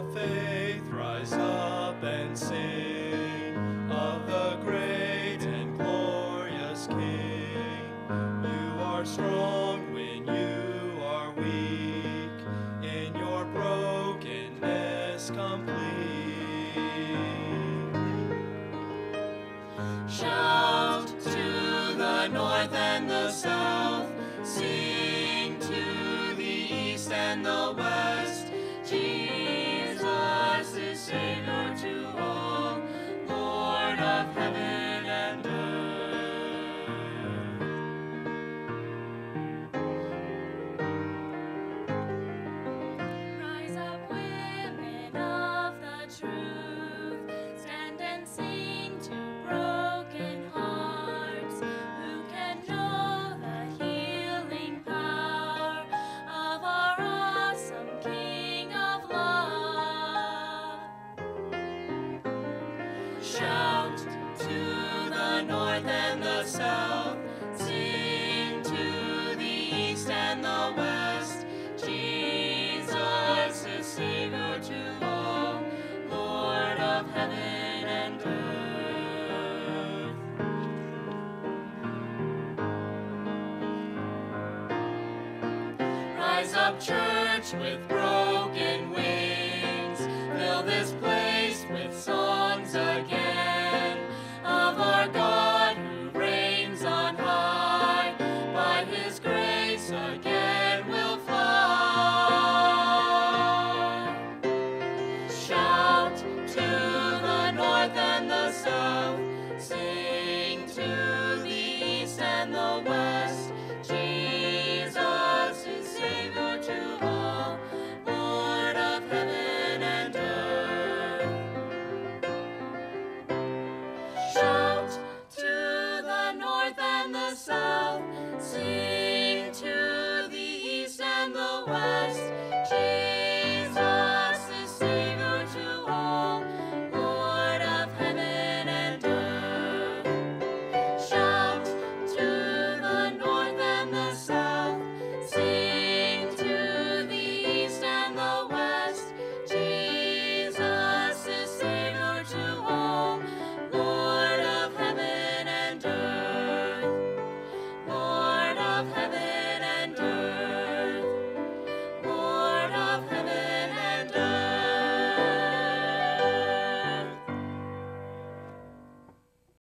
faith, rise up and sing of the great and glorious King. You are strong when you are weak, in your brokenness complete. Shout to the north and the south, sing to the east and the west. Jesus is Savior to all, Lord of heaven and earth. Rise up, women of the truth, stand and sing to broken hearts. Who can know the healing power of our awesome King of love? Shout to the north and the south, sing to the east and the west. Jesus is Savior to all, Lord of heaven and earth. Rise up, church, with broken wings, fill this place with songs again of our God who reigns on high. By his grace again we'll fly. Shout to the north and the south, sing to the east and the west. Jesus is Savior to all, Lord of heaven and earth. Shout to the north and the south, sing to the east and the west.